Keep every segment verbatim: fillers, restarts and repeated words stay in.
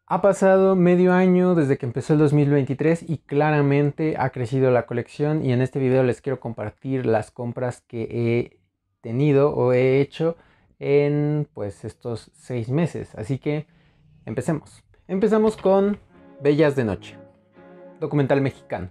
Ha pasado medio año desde que empezó el dos mil veintitrés y claramente ha crecido la colección, y en este video les quiero compartir las compras que he tenido o he hecho en pues estos seis meses. Así que empecemos. Empezamos con Bellas de Noche, documental mexicano.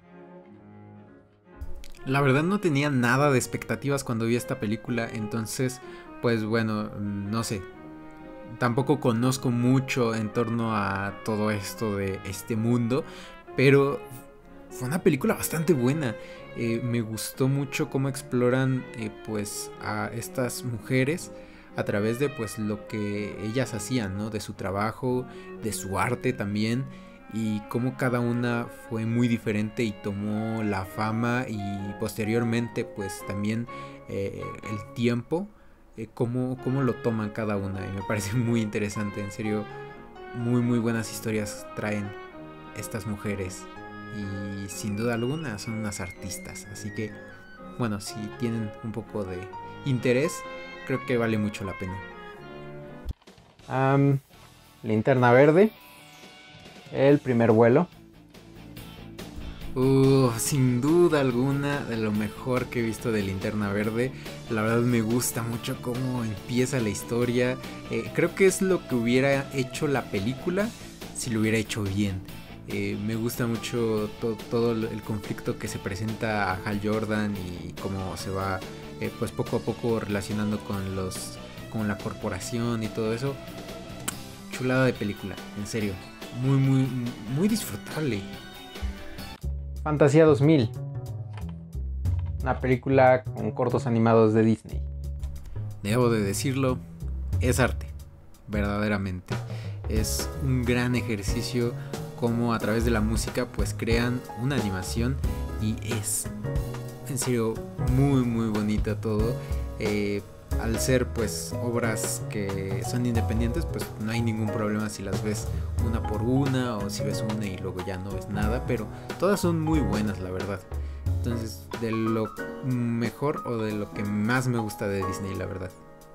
La verdad no tenía nada de expectativas cuando vi esta película, entonces pues bueno, no sé, tampoco conozco mucho en torno a todo esto de este mundo, pero fue una película bastante buena. Eh, me gustó mucho cómo exploran eh, pues a estas mujeres a través de pues lo que ellas hacían, ¿no? De su trabajo, de su arte también, y cómo cada una fue muy diferente y tomó la fama y posteriormente pues también eh, el tiempo, eh, cómo, cómo lo toman cada una, y me parece muy interesante, en serio, muy muy buenas historias traen estas mujeres y sin duda alguna son unas artistas, así que bueno, si tienen un poco de interés, creo que vale mucho la pena. Um, Linterna Verde, El primer vuelo. Uh, sin duda alguna de lo mejor que he visto de Linterna Verde. La verdad me gusta mucho cómo empieza la historia. Eh, creo que es lo que hubiera hecho la película si lo hubiera hecho bien. Eh, me gusta mucho to- todo el conflicto que se presenta a Hal Jordan y cómo se va eh, pues poco a poco relacionando con los con la corporación y todo eso. Chulada de película, en serio, muy muy muy disfrutable. Fantasía dos mil, una película con cortos animados de Disney. Debo de decirlo, es arte, verdaderamente. Es un gran ejercicio como a través de la música pues crean una animación y es en serio muy muy bonita todo. Eh, al ser pues obras que son independientes, pues no hay ningún problema si las ves una por una o si ves una y luego ya no ves nada, pero todas son muy buenas, la verdad. Entonces, de lo mejor o de lo que más me gusta de Disney, la verdad.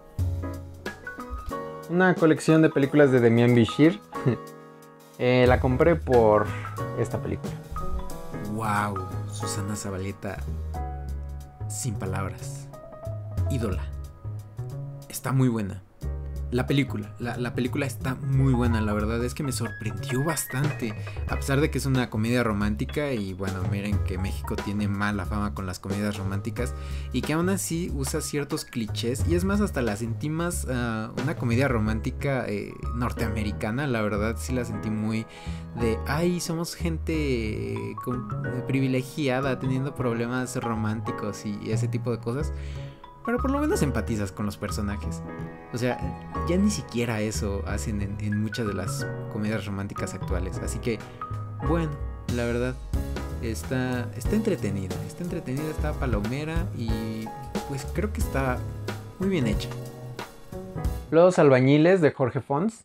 Una colección de películas de Demian Bichir. eh, la compré por esta película. Wow, Susana Zabaleta, sin palabras. Ídola. Está muy buena. La película, la, la película está muy buena, la verdad es que me sorprendió bastante, a pesar de que es una comedia romántica, y bueno, miren que México tiene mala fama con las comedias románticas, y que aún así usa ciertos clichés, y es más, hasta la sentí más uh, una comedia romántica eh, norteamericana, la verdad sí la sentí muy de, ay, somos gente eh, con, eh, privilegiada, teniendo problemas románticos y ese tipo de cosas. Pero por lo menos empatizas con los personajes. O sea, ya ni siquiera eso hacen en, en muchas de las comedias románticas actuales. Así que, bueno, la verdad, está, está entretenida. Está entretenida, está palomera y pues creo que está muy bien hecha. Los albañiles de Jorge Fons.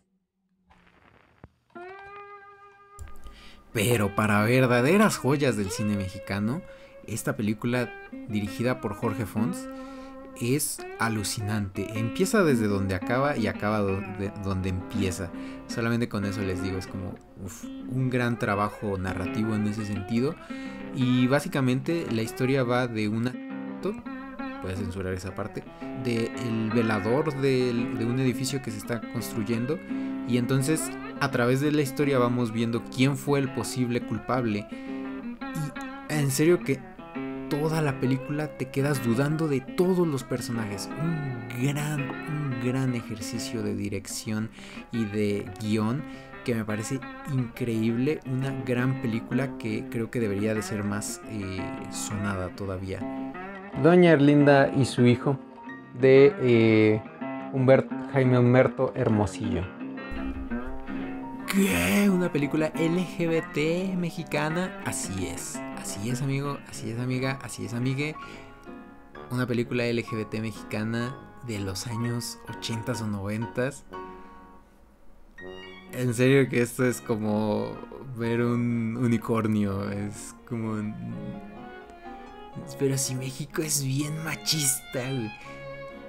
Pero para verdaderas joyas del cine mexicano, esta película dirigida por Jorge Fons es alucinante. Empieza desde donde acaba y acaba donde, donde empieza. Solamente con eso les digo, es como uf, un gran trabajo narrativo en ese sentido. Y básicamente la historia va de una... Puedes censurar esa parte. De el velador de, de un edificio que se está construyendo. Y entonces a través de la historia vamos viendo quién fue el posible culpable. Y en serio que toda la película te quedas dudando de todos los personajes. Un gran, un gran ejercicio de dirección y de guión que me parece increíble. Una gran película que creo que debería de ser más eh, sonada todavía. Doña Erlinda y su hijo, de eh, Humberto, Jaime Humberto Hermosillo. ¿Qué? ¿Una película L G B T mexicana? Así es. Así es, amigo, así es, amiga, así es, amigue. Una película L G B T mexicana de los años ochenta o noventa. En serio que esto es como ver un unicornio. Es como... Un... Pero si México es bien machista, güey.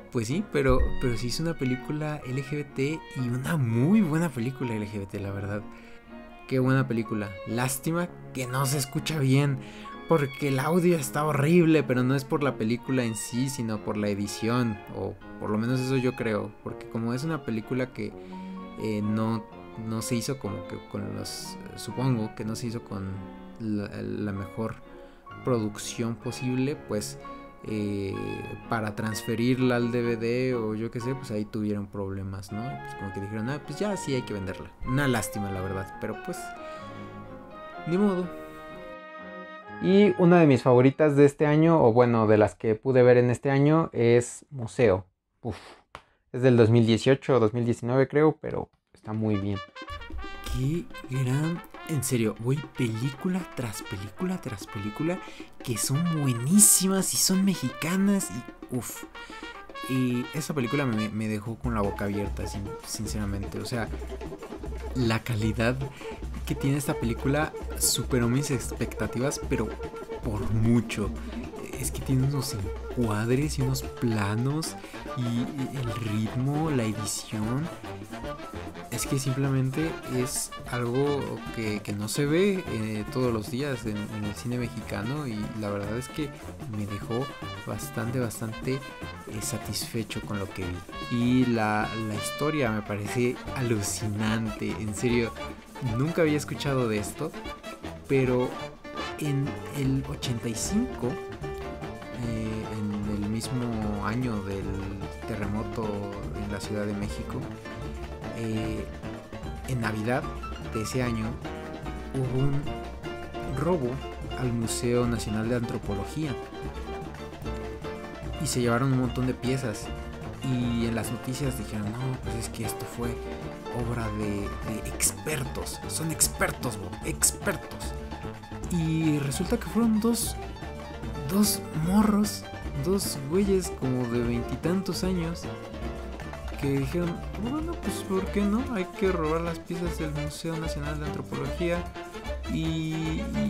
Pues sí, pero, pero sí es una película L G B T y una muy buena película L G B T, la verdad. Qué buena película. Lástima que no se escucha bien, porque el audio está horrible, pero no es por la película en sí, sino por la edición, o por lo menos eso yo creo, porque como es una película que eh, no, no se hizo como que con los... Supongo que no se hizo con la, la mejor producción posible, pues... Eh, para transferirla al D V D o yo qué sé, pues ahí tuvieron problemas, ¿no? Pues como que dijeron, ah, pues ya sí hay que venderla. Una lástima, la verdad, pero pues ni modo. Y una de mis favoritas de este año, o bueno, de las que pude ver en este año, es Museo. Uf, es del dos mil dieciocho o dos mil diecinueve creo, pero está muy bien. Qué gran... En serio, voy película tras película tras película que son buenísimas y son mexicanas y uff. Y esa película me, me dejó con la boca abierta, sin, sinceramente. O sea, la calidad que tiene esta película superó mis expectativas, pero por mucho. Es que tiene unos encuadres y unos planos y el ritmo, la edición. Es que simplemente es algo que, que no se ve eh, todos los días en, en el cine mexicano, y la verdad es que me dejó bastante, bastante eh, satisfecho con lo que vi. Y la, la historia me parece alucinante, en serio, nunca había escuchado de esto, pero en el ochenta y cinco, eh, en el mismo año del terremoto en la Ciudad de México, Eh, en Navidad de ese año hubo un robo al Museo Nacional de Antropología y se llevaron un montón de piezas, y en las noticias dijeron, no, pues es que esto fue obra de, de expertos, son expertos, Bob, expertos. Y resulta que fueron dos dos morros, dos güeyes como de veintitantos años que dijeron, bueno, pues ¿por qué no? Hay que robar las piezas del Museo Nacional de Antropología y, y,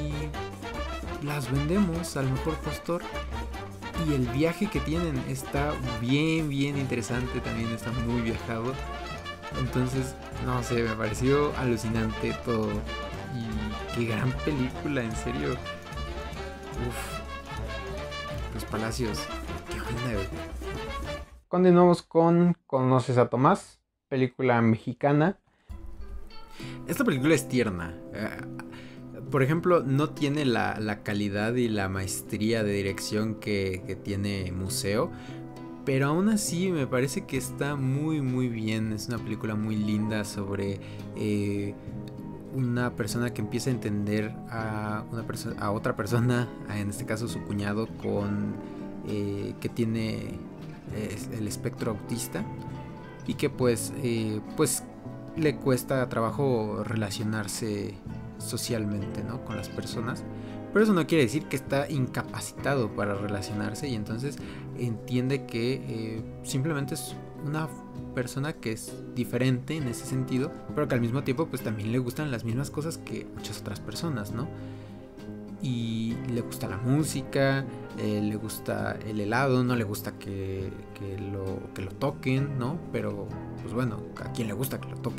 y las vendemos al mejor postor. Y el viaje que tienen está bien, bien interesante, también está muy viajado. Entonces, no sé, me pareció alucinante todo. Y qué gran película, en serio. Uf, Los Palacios, qué onda, güey. Continuamos con Conoces a Tomás, película mexicana. Esta película es tierna. Por ejemplo, no tiene la, la calidad y la maestría de dirección que, que tiene Museo, pero aún así me parece que está muy muy bien. Es una película muy linda sobre eh, una persona que empieza a entender a, una perso- a otra persona, en este caso su cuñado, con eh, que tiene el espectro autista, y que pues eh, pues le cuesta trabajo relacionarse socialmente, ¿no?, con las personas, pero eso no quiere decir que está incapacitado para relacionarse, y entonces entiende que eh, simplemente es una persona que es diferente en ese sentido, pero que al mismo tiempo pues también le gustan las mismas cosas que muchas otras personas, ¿no? Y le gusta la música, eh, le gusta el helado, no le gusta que, que, lo, que lo toquen, ¿no? Pero, pues bueno, a quien le gusta que lo toquen.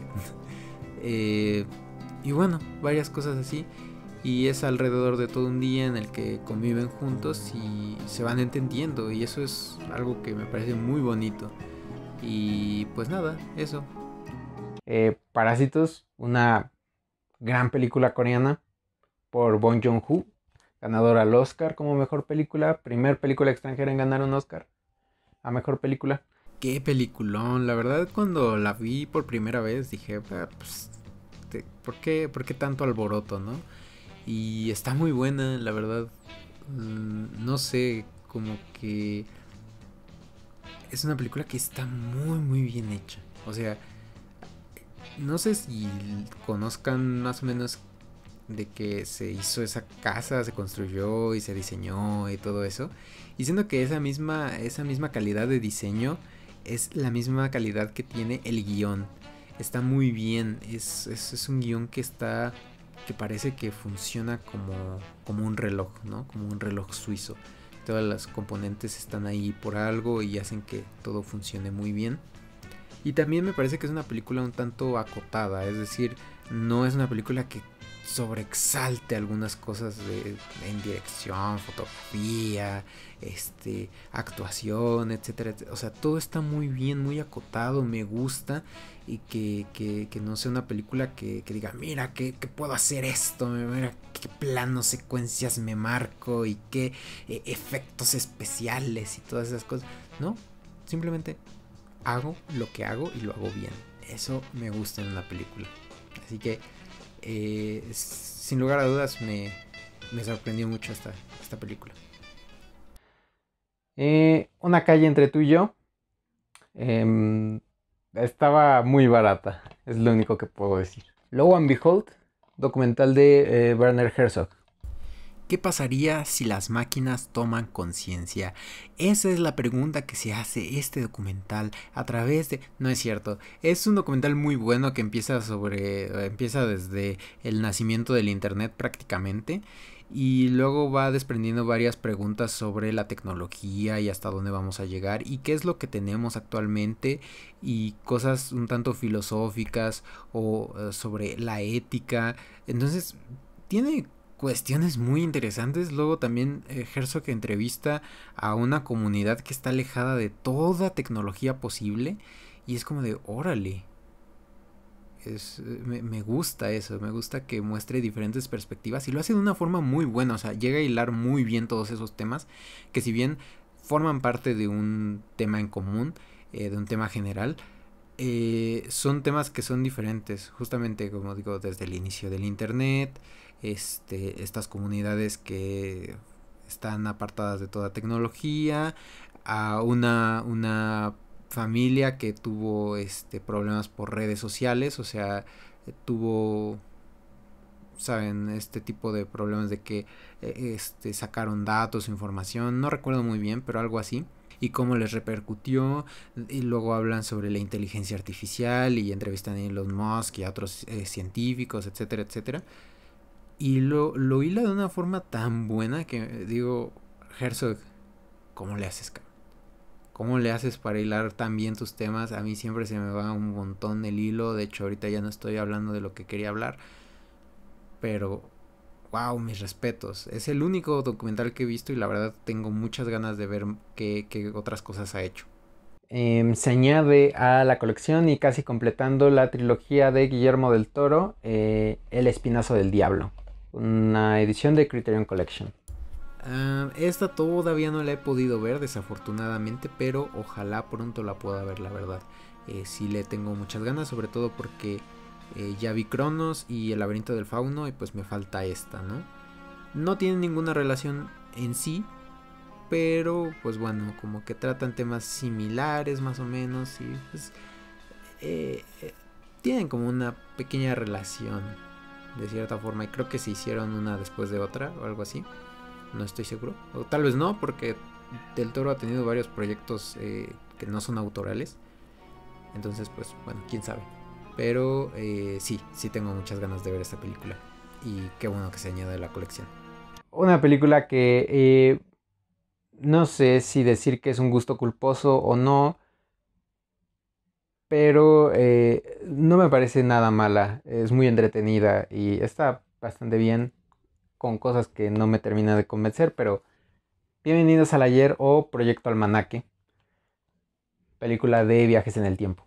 eh, y bueno, varias cosas así. Y es alrededor de todo un día en el que conviven juntos y se van entendiendo. Y eso es algo que me parece muy bonito. Y pues nada, eso. Eh, Parásitos, una gran película coreana por Bong Joon-ho, ganadora al Oscar como mejor película, primer película extranjera en ganar un Oscar a mejor película. Qué peliculón, la verdad cuando la vi por primera vez dije, ah, pues, te, ¿por qué, ¿por qué tanto alboroto, no? Y está muy buena, la verdad. Mm, no sé, como que es una película que está muy muy bien hecha. O sea, no sé si conozcan más o menos de que se hizo esa casa, se construyó y se diseñó y todo eso. Y siento que esa misma, esa misma calidad de diseño es la misma calidad que tiene el guión. Está muy bien, es, es, es un guión que está, que parece que funciona como, como un reloj, ¿no? Como un reloj suizo. todas las componentes están ahí por algo y hacen que todo funcione muy bien. Y también me parece que es una película un tanto acotada, es decir, no es una película que sobreexalte algunas cosas de, en dirección, fotografía, este, actuación, etcétera, etcétera. O sea, todo está muy bien, muy acotado, me gusta. Y que, que, que no sea una película que, que diga, mira, que, que puedo hacer esto, mira, qué planos, secuencias me marco y qué eh, efectos especiales y todas esas cosas. No, simplemente hago lo que hago y lo hago bien. Eso me gusta en una película. Así que, eh, sin lugar a dudas, me, me sorprendió mucho esta, esta película. Eh, una calle entre tú y yo. Eh, estaba muy barata, es lo único que puedo decir. Lo and Behold, documental de eh, Werner Herzog. ¿Qué pasaría si las máquinas toman conciencia? Esa es la pregunta que se hace este documental a través de... No es cierto, es un documental muy bueno que empieza sobre... empieza desde el nacimiento del internet prácticamente y luego va desprendiendo varias preguntas sobre la tecnología y hasta dónde vamos a llegar y qué es lo que tenemos actualmente y cosas un tanto filosóficas o uh, sobre la ética. Entonces tiene cuestiones muy interesantes. Luego también eh, Herzog entrevista a una comunidad que está alejada de toda tecnología posible y es como de órale. Es, me, me gusta eso, me gusta que muestre diferentes perspectivas y lo hace de una forma muy buena, o sea, llega a hilar muy bien todos esos temas que si bien forman parte de un tema en común, eh, de un tema general, eh, son temas que son diferentes, justamente como digo, desde el inicio del internet, este, estas comunidades que están apartadas de toda tecnología, a una, una familia que tuvo este, problemas por redes sociales, o sea, tuvo, saben, este tipo de problemas de que este, sacaron datos, información, no recuerdo muy bien, pero algo así. Y cómo les repercutió, y luego hablan sobre la inteligencia artificial y entrevistan a Elon Musk y a otros eh, científicos, etcétera, etcétera. Y lo, lo hila de una forma tan buena que digo, Herzog, ¿cómo le haces, cabrón? ¿Cómo le haces para hilar tan bien tus temas? A mí siempre se me va un montón el hilo, de hecho ahorita ya no estoy hablando de lo que quería hablar, pero wow, mis respetos. Es el único documental que he visto y la verdad tengo muchas ganas de ver qué, qué otras cosas ha hecho. Eh, se añade a la colección y casi completando la trilogía de Guillermo del Toro, eh, El Espinazo del Diablo, una edición de Criterion Collection. Uh, esta todavía no la he podido ver, desafortunadamente, pero ojalá pronto la pueda ver, la verdad. Eh, sí le tengo muchas ganas, sobre todo porque eh, ya vi Cronos y El Laberinto del Fauno y pues me falta esta, ¿no? No tienen ninguna relación en sí, pero pues bueno, como que tratan temas similares más o menos y pues eh, eh, tienen como una pequeña relación de cierta forma y creo que se hicieron una después de otra o algo así. No estoy seguro. O tal vez no, porque Del Toro ha tenido varios proyectos eh, que no son autorales. Entonces, pues, bueno, quién sabe. Pero eh, sí, sí tengo muchas ganas de ver esta película. Y qué bueno que se añade a la colección. Una película que eh, no sé si decir que es un gusto culposo o no. Pero eh, no me parece nada mala. Es muy entretenida y está bastante bien. Con cosas que no me termina de convencer, pero bienvenidos al ayer o Proyecto Almanaque, película de viajes en el tiempo.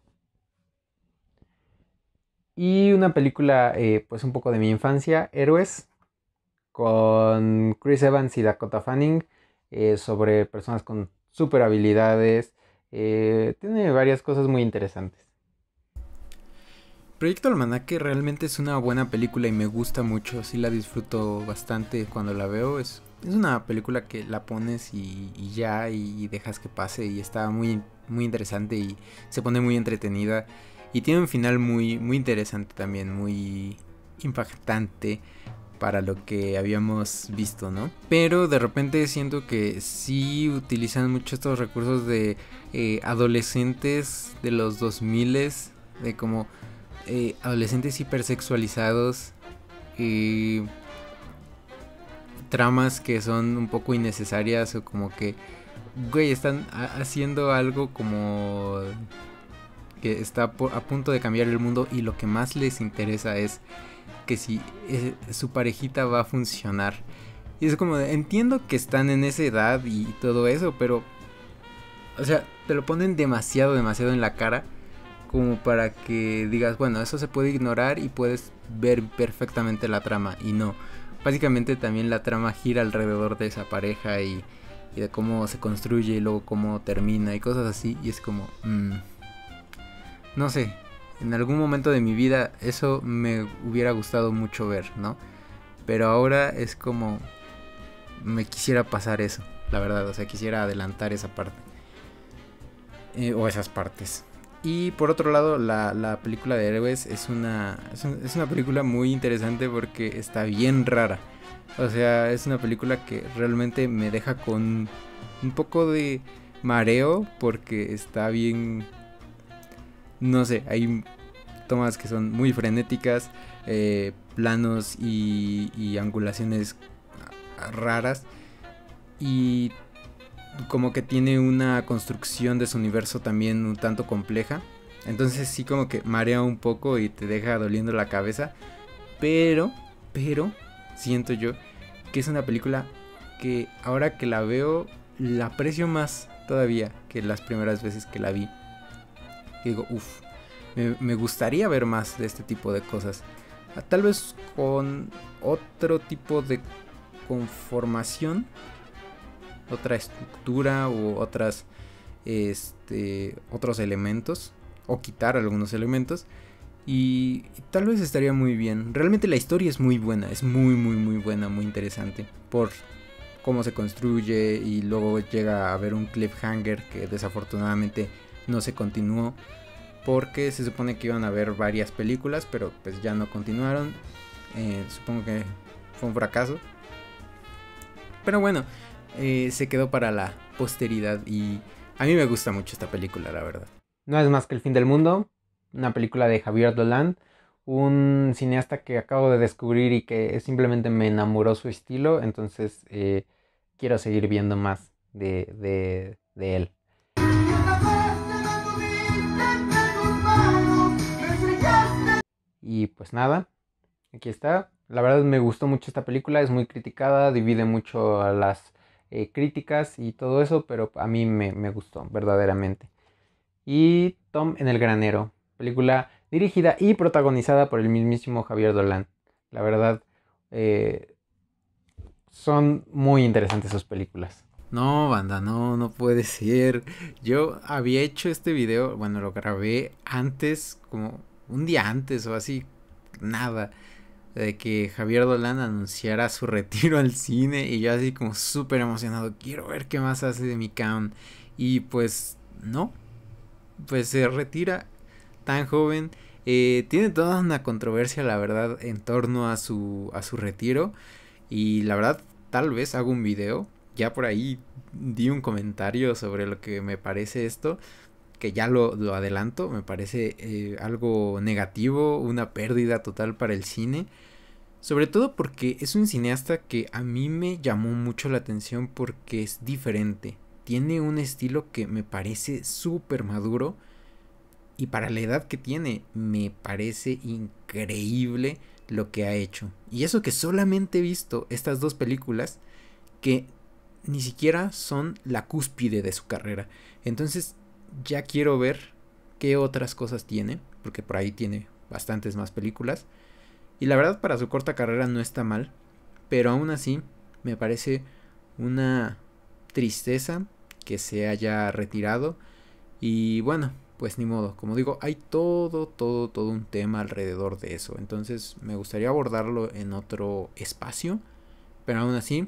Y una película, eh, pues un poco de mi infancia, Héroes, con Chris Evans y Dakota Fanning, eh, sobre personas con super habilidades. Eh, tiene varias cosas muy interesantes. Proyecto Almanaque realmente es una buena película y me gusta mucho, sí la disfruto bastante cuando la veo, es, es una película que la pones y, y ya y dejas que pase y está muy, muy interesante y se pone muy entretenida y tiene un final muy, muy interesante también, muy impactante para lo que habíamos visto, ¿no? Pero de repente siento que sí utilizan mucho estos recursos de eh, adolescentes de los dos mil, de como... Eh, adolescentes hipersexualizados, eh, tramas que son un poco innecesarias o como que, güey, están haciendo algo como que está por, a punto de cambiar el mundo y lo que más les interesa es que si eh, su parejita va a funcionar. Y es como, entiendo que están en esa edad y todo eso, pero, o sea, te lo ponen demasiado, demasiado en la cara como para que digas, bueno, eso se puede ignorar y puedes ver perfectamente la trama. Y no, básicamente también la trama gira alrededor de esa pareja y, y de cómo se construye y luego cómo termina y cosas así. Y es como, mmm, no sé, en algún momento de mi vida eso me hubiera gustado mucho ver, ¿no? Pero ahora es como, me quisiera pasar eso, la verdad, o sea, quisiera adelantar esa parte. Eh, o esas partes. Y por otro lado, la, la película de Héroes es una, es, un, es una película muy interesante porque está bien rara. O sea, es una película que realmente me deja con un poco de mareo porque está bien... No sé, hay tomas que son muy frenéticas, eh, planos y, y angulaciones raras. Y como que tiene una construcción de su universo también un tanto compleja. Entonces sí como que marea un poco y te deja doliendo la cabeza. Pero, pero, siento yo que es una película que ahora que la veo, la aprecio más todavía que las primeras veces que la vi. Y digo, uff, me, me gustaría ver más de este tipo de cosas. Tal vez con otro tipo de conformación, otra estructura u otras este otros elementos o quitar algunos elementos y, y tal vez estaría muy bien. Realmente la historia es muy buena, es muy muy muy buena, muy interesante por cómo se construye y luego llega a haber un cliffhanger que desafortunadamente no se continuó porque se supone que iban a haber varias películas, pero pues ya no continuaron. Eh, supongo que fue un fracaso. Pero bueno, eh, se quedó para la posteridad y a mí me gusta mucho esta película, la verdad. No es más que El fin del mundo, una película de Javier Dolan, un cineasta que acabo de descubrir y que simplemente me enamoró su estilo, entonces eh, quiero seguir viendo más de, de, de él. Y pues nada, aquí está. La verdad me gustó mucho esta película, es muy criticada, divide mucho a las eh, críticas y todo eso, pero a mí me, me gustó verdaderamente. Y Tom en el granero, película dirigida y protagonizada por el mismísimo Javier Dolan. La verdad, eh, son muy interesantes sus películas. No, banda, no, no puede ser. Yo había hecho este video, bueno, lo grabé antes, como un día antes o así, nada, de que Javier Dolan anunciara su retiro al cine y yo así como súper emocionado, quiero ver qué más hace de mi Count. Y pues no, pues se retira tan joven. Eh, tiene toda una controversia, la verdad, en torno a su, a su retiro. Y la verdad, tal vez hago un video. Ya por ahí di un comentario sobre lo que me parece esto. Que ya lo, lo adelanto. Me parece eh, algo negativo, una pérdida total para el cine. Sobre todo porque es un cineasta que a mí me llamó mucho la atención porque es diferente. Tiene un estilo que me parece súper maduro. Y para la edad que tiene, me parece increíble lo que ha hecho. Y eso que solamente he visto estas dos películas que ni siquiera son la cúspide de su carrera. Entonces ya quiero ver qué otras cosas tiene, porque por ahí tiene bastantes más películas. Y la verdad para su corta carrera no está mal, pero aún así me parece una tristeza que se haya retirado. Y bueno, pues ni modo, como digo, hay todo, todo, todo un tema alrededor de eso. Entonces me gustaría abordarlo en otro espacio. Pero aún así,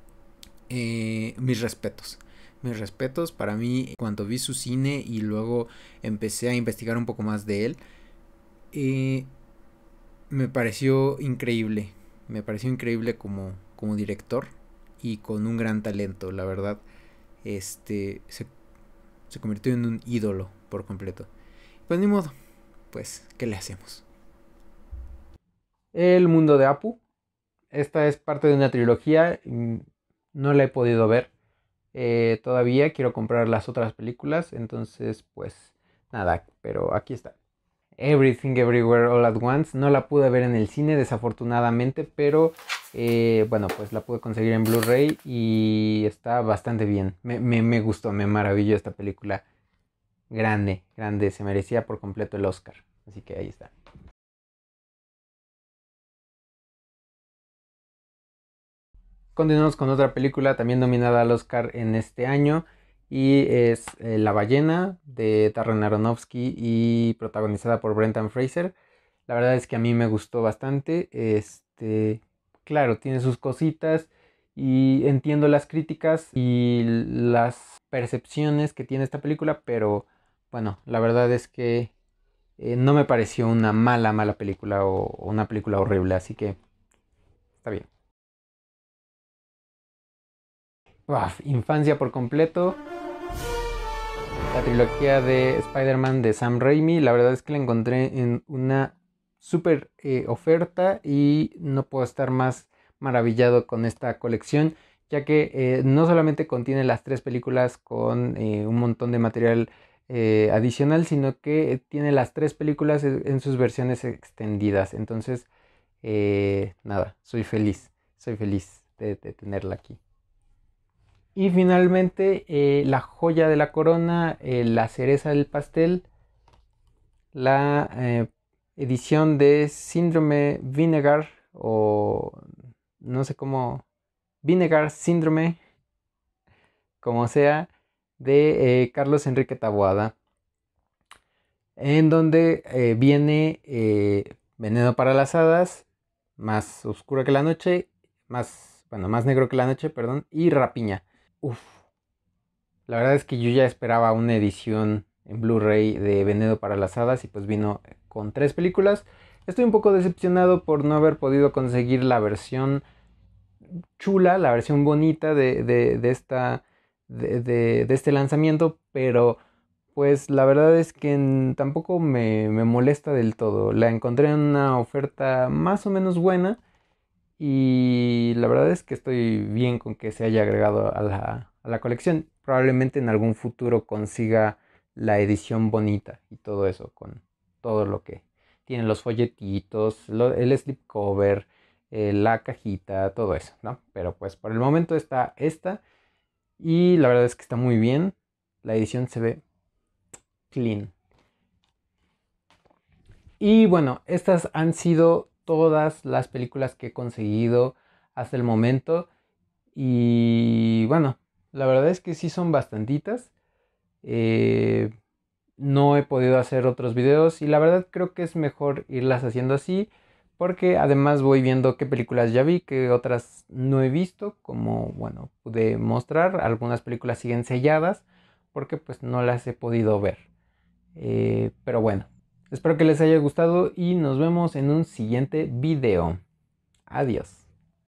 eh, mis respetos. Mis respetos para mí cuando vi su cine y luego empecé a investigar un poco más de él. Eh, me pareció increíble. Me pareció increíble como, como director y con un gran talento, la verdad. Este se, se convirtió en un ídolo por completo. Pues ni modo, pues, ¿qué le hacemos? El mundo de Apu, esta es parte de una trilogía. No la he podido ver eh, todavía. Quiero comprar las otras películas. Entonces, pues nada, pero aquí está. Everything Everywhere All at Once. No la pude ver en el cine, desafortunadamente, pero eh, bueno, pues la pude conseguir en Blu-ray y está bastante bien. Me, me, me gustó, me maravilló esta película. Grande, grande, se merecía por completo el Oscar. Así que ahí está. Continuamos con otra película también nominada al Oscar en este año y es eh, La ballena de Darren Aronofsky y protagonizada por Brendan Fraser. La verdad es que a mí me gustó bastante. Este, claro, tiene sus cositas y entiendo las críticas y las percepciones que tiene esta película, pero bueno, la verdad es que eh, no me pareció una mala, mala película o una película horrible, así que está bien. Uf, infancia por completo. La trilogía de Spider-Man de Sam Raimi. La verdad es que la encontré en una súper eh, oferta y no puedo estar más maravillado con esta colección, ya que eh, no solamente contiene las tres películas con eh, un montón de material eh, adicional, sino que tiene las tres películas en, en sus versiones extendidas. Entonces, eh, nada, soy feliz, soy feliz de, de tenerla aquí. Y finalmente, eh, la joya de la corona, eh, la cereza del pastel, la eh, edición de Síndrome Vinegar, o no sé cómo, Vinegar Síndrome, como sea, de eh, Carlos Enrique Taboada, en donde eh, viene eh, Veneno para las Hadas, Más oscura que la noche, más, bueno, Más negro que la noche, perdón, y Rapiña. Uf, la verdad es que yo ya esperaba una edición en Blu-ray de Veneno para las Hadas y pues vino con tres películas. Estoy un poco decepcionado por no haber podido conseguir la versión chula, la versión bonita de, de, de esta, de, de, de este lanzamiento, pero pues la verdad es que n- tampoco me, me molesta del todo. La encontré en una oferta más o menos buena y la verdad es que estoy bien con que se haya agregado a la, a la colección. Probablemente en algún futuro consiga la edición bonita y todo eso, con todo lo que tiene los folletitos, lo- el slipcover, eh, la cajita, todo eso, ¿no? Pero pues por el momento está esta y la verdad es que está muy bien. La edición se ve clean. Y bueno, estas han sido todas las películas que he conseguido hasta el momento. Y bueno, la verdad es que sí son bastantitas. Eh, no he podido hacer otros videos y la verdad creo que es mejor irlas haciendo así. Porque además voy viendo qué películas ya vi, qué otras no he visto. Como, bueno, pude mostrar, algunas películas siguen selladas porque pues no las he podido ver. Eh, pero bueno, espero que les haya gustado y nos vemos en un siguiente video. Adiós.